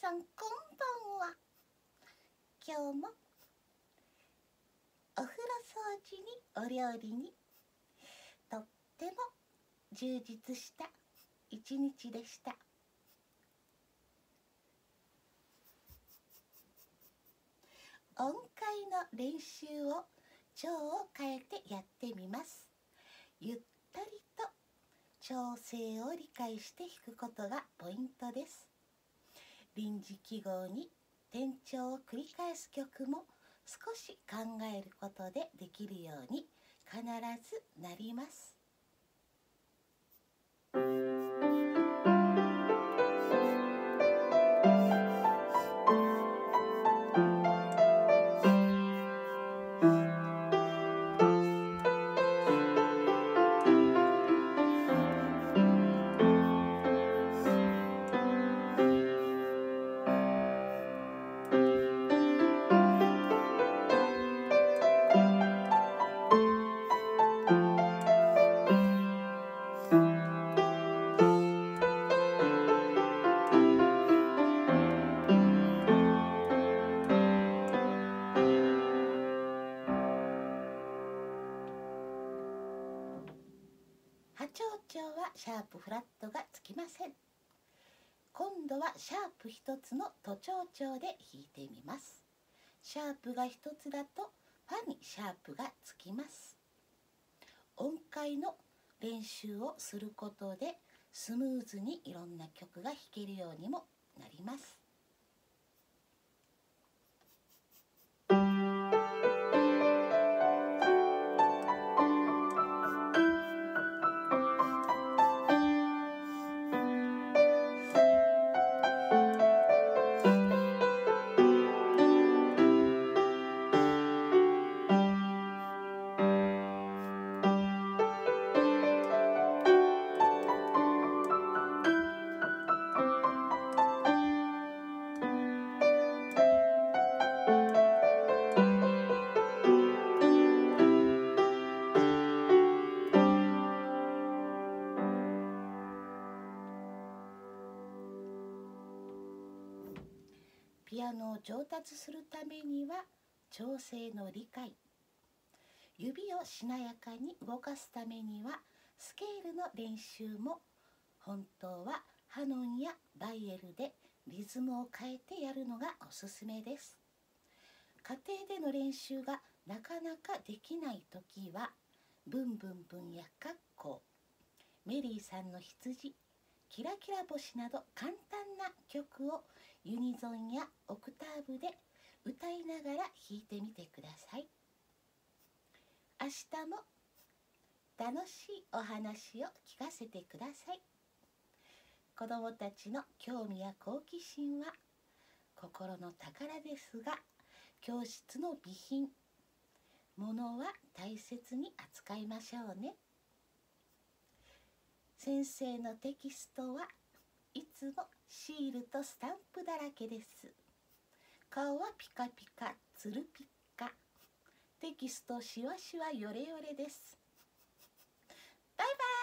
さんこんばんは。今日もお風呂掃除にお料理にとっても充実した一日でした。音階の練習を調を変えてやってみます。ゆったりと調整を理解して弾くことがポイントです。臨時記号に転調を繰り返す曲も少し考えることでできるように必ずなります。波長調はシャープフラットがつきません。今度はシャープ一つの都調調で弾いてみます。シャープが一つだとファにシャープがつきます。音階の練習をすることでスムーズにいろんな曲が弾けるようにもなります。ピアノを上達するためには調整の理解、指をしなやかに動かすためにはスケールの練習も本当はハノンやバイエルでリズムを変えてやるのがおすすめです。家庭での練習がなかなかできないときはブンブンブンやカッコー、メリーさんの羊、キラキラ星など簡単な曲をユニゾンやオクターブで歌いながら弾いてみてください。明日も楽しいお話を聞かせてください。子どもたちの興味や好奇心は心の宝ですが、教室の備品、物は大切に扱いましょうね。先生のテキストはいつもシールとスタンプだらけです。顔はピカピカ、つるピッカ。テキストしわしわよれよれです。バイバイ。